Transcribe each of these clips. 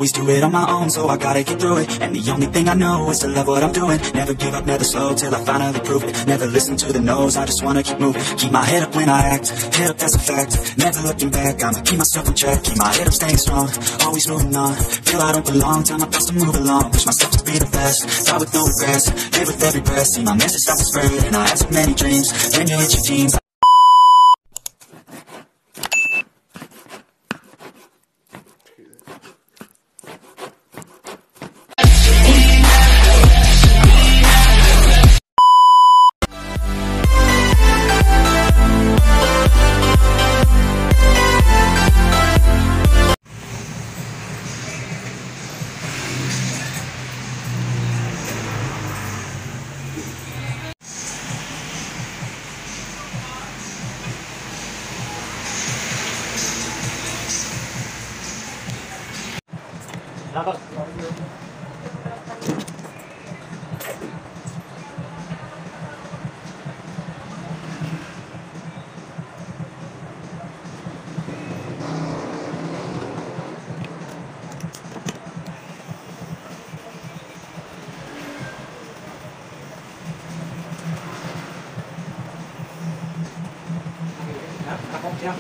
always do it on my own, so I gotta get through it. And the only thing I know is to love what I'm doing. Never give up, never slow, till I finally prove it. Never listen to the no's, I just wanna keep moving. Keep my head up when I act, head up, that's a fact. Never looking back, I'ma keep myself in check. Keep my head up, staying strong, always moving on. Feel I don't belong, tell my thoughts to move along. Push myself to be the best, die with no regrets. Live with every breath, see my message start to spread. And I have so many dreams, when you hit your teens. Dapat. Aku siap.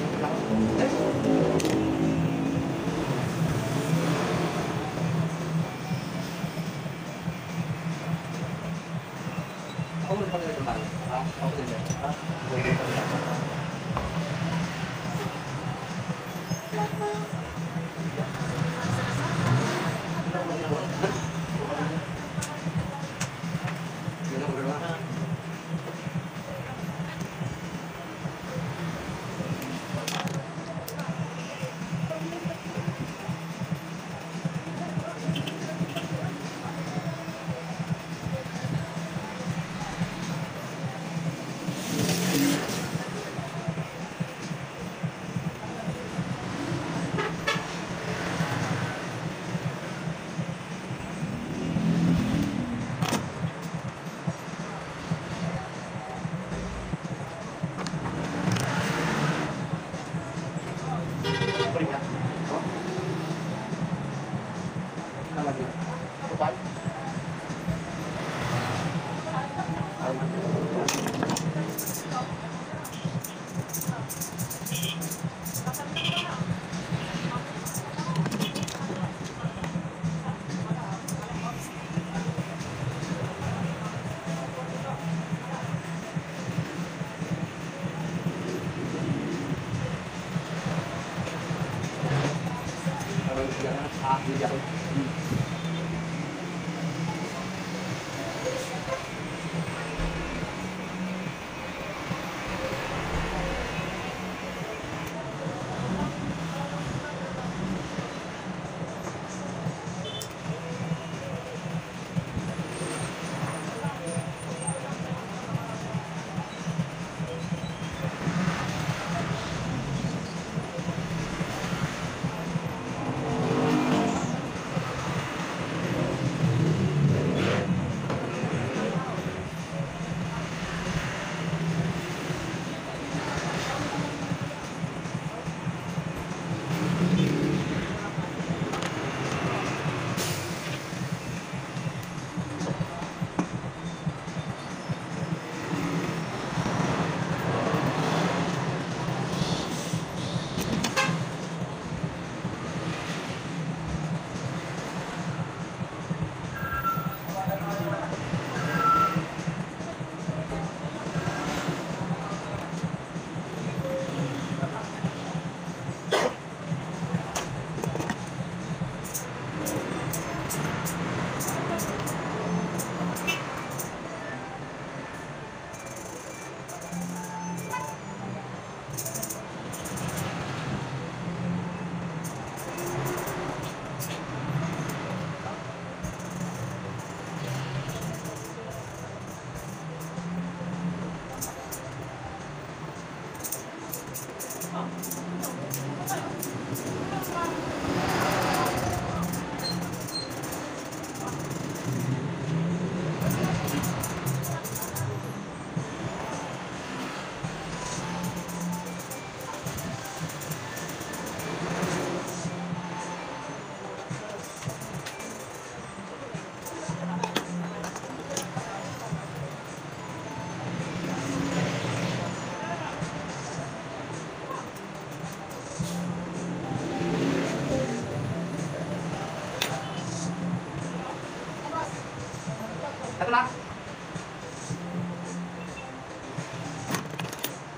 Satu lang.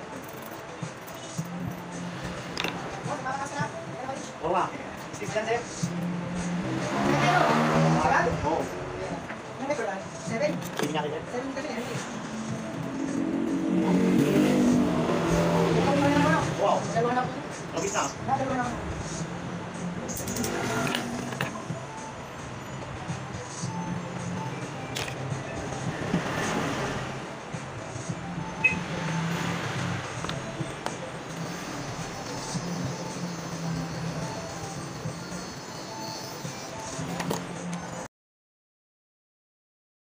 Bawa. Six dan save.